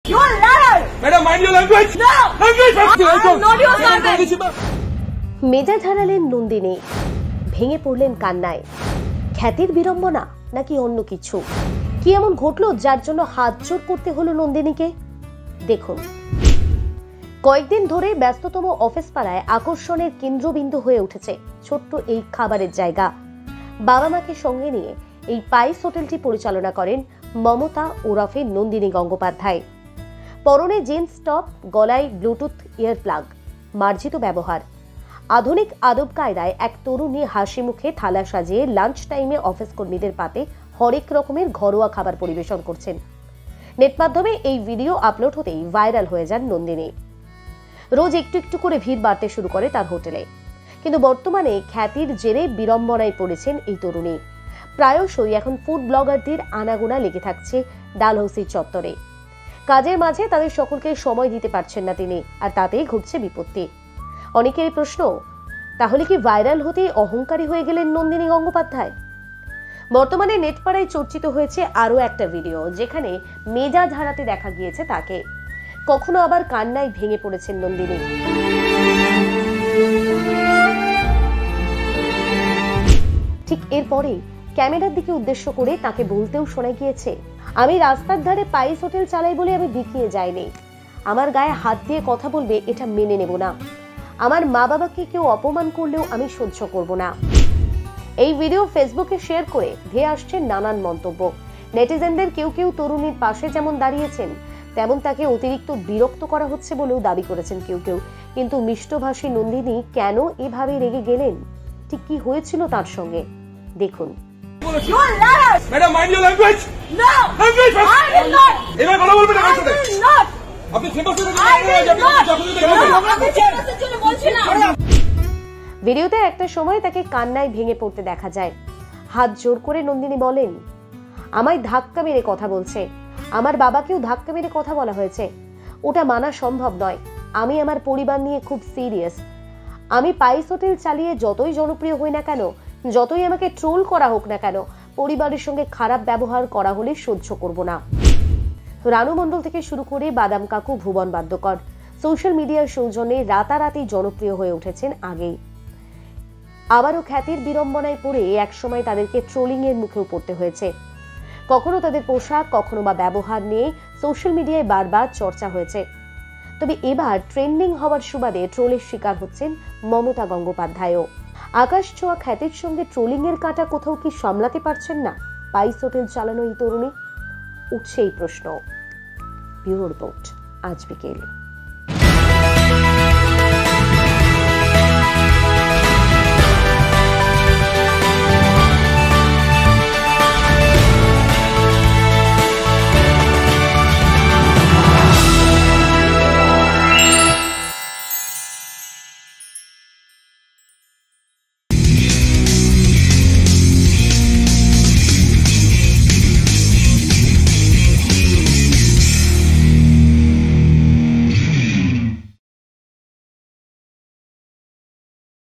You are liar! Madam, mind your language! No! Language! I am not your servant! মেজাজ হারালেন নন্দিনী, ভেঙে পড়লেন কান্নায়। খ্যাতির বিড়ম্বনা নাকি অন্য কিছু? কি এমন ঘটলো যার জন্য হাত জোড় করতে হলো নন্দিনীকে? দেখুন, কয়েকদিন ধরে ব্যস্ততম অফিস পাড়ায় আকর্ষণের কেন্দ্রবিন্দু হয়ে উঠেছে ছোট্ট এই খাবারের জায়গা। বাবা মাকে সঙ্গে নিয়ে এই পাইস হোটেলটি পরিচালনা করেন মমতা ওরফে নন্দিনী গঙ্গোপাধ্যায়। পরনে জিন্স টপ, গলায় ব্লুটুথ ইয়ার প্লাগ, মার্জিত ব্যবহার। আধুনিক আদব কায়দায় এক তরুণী হাসি মুখে থালা সাজিয়ে লাঞ্চ টাইমে অফিস কর্মীদের পাতে হরেক রকমের ঘরোয়া খাবার পরিবেশন করছেন। নেট মাধ্যমে এই ভিডিও আপলোড হতেই ভাইরাল হয়ে যান নন্দিনী। রোজ একটু একটু করে ভিড় বাড়তে শুরু করে তার হোটেলে। কিন্তু বর্তমানে খ্যাতির জেরে বিড়ম্বনায় পড়েছেন এই তরুণী। প্রায়শই এখন ফুড ব্লগারদের আনাগোনা লেগে থাকছে ডালহৌসির চত্বরে। কাজের মাঝে তাদের সকলকে সময় দিতে পারছেন না তিনি, আর তাতেই ঘটছে বিপত্তি। অনেকেরই প্রশ্ন, তাহলে কি ভাইরাল হতেই অহংকারী হয়ে গেলেন নন্দিনী গঙ্গোপাধ্যায়? বর্তমানে নেটপাড়ায় চর্চিত হয়েছে আরো একটা ভিডিও, যেখানে মেজাজ হারাতে দেখা গিয়েছে তাকে। কখনো আবার কান্নায় ভেঙে পড়েছেন নন্দিনী। ঠিক এরপরে ক্যামেরার দিকে উদ্দেশ্য করে তাকে বলতেও শোনা গিয়েছে, আমি রাস্তার ধারে পাইস হোটেল চালাই বলে আমি বিকিয়ে যাইনি। আমার গায়ে হাত দিয়ে কথা বলবে এটা মেনে নেব না। আমার মা বাবাকে কেউ অপমান করলেও আমি সহ্য করব না। এই ভিডিও ফেসবুকে শেয়ার করে ধেয়ে আসছে নানান মন্তব্য। নেটিজেনদের কেউ কেউ তরুণীর পাশে যেমন দাঁড়িয়েছেন, তেমন তাকে অতিরিক্ত বিরক্ত করা হচ্ছে বলেও দাবি করেছেন কেউ কেউ। কিন্তু মিষ্টভাষী নন্দিনী কেন এভাবে রেগে গেলেন? ঠিক কি হয়েছিল তার সঙ্গে দেখুন। You are liar! Madam, mind your language! No! Language! I will not! এবার কথা বলবেন না I কার সাথে? will not! আপনি ফেমাস হতে I will not! আমি ফেমাসের জন্য বলছি না। ভিডিওতে একটা সময় তাকে কান্নায় ভেঙে পড়তে দেখা যায়। হাত জোর করে নন্দিনী বলেন, আমায় ধাক্কা মেরে কথা বলছে, আমার বাবাকেও ধাক্কা মেরে কথা বলা হয়েছে, ওটা মানা সম্ভব নয়। আমি আমার পরিবার নিয়ে খুব সিরিয়াস। আমি পাইস হোটেল চালিয়ে যতই জনপ্রিয় হই না কেন, যতই আমাকে ট্রোল করা হোক না কেন, পরিবারের সঙ্গে খারাপ ব্যবহার করা হলে সহ্য করব না। রানু মণ্ডল থেকে শুরু করে বাদাম কাকু, ভুবন বাদ্যকর সোশ্যাল মিডিয়ার সৌজন্যে রাতারাতি জনপ্রিয় হয়ে উঠেছেন আগেই। আবারও খ্যাতির বিড়ম্বনায় পড়ে একসময় তাদেরকে ট্রোলিং এর মুখেও পড়তে হয়েছে। কখনো তাদের পোশাক, কখনো বা ব্যবহার নিয়ে সোশ্যাল মিডিয়ায় বারবার চর্চা হয়েছে। তবে এবার ট্রেন্ডিং হওয়ার সুবাদে ট্রোলের শিকার হচ্ছেন মমতা গঙ্গোপাধ্যায়ও। আকাশ ছোঁয়া খ্যাতির সঙ্গে ট্রোলিং এর কাঁটা কোথাও কি সামলাতে পারছেন না পাইস হোটেল চালানো এই তরুণী? উঠছে এই প্রশ্ন। ব্যুরো রিপোর্ট, আজ বিকেল।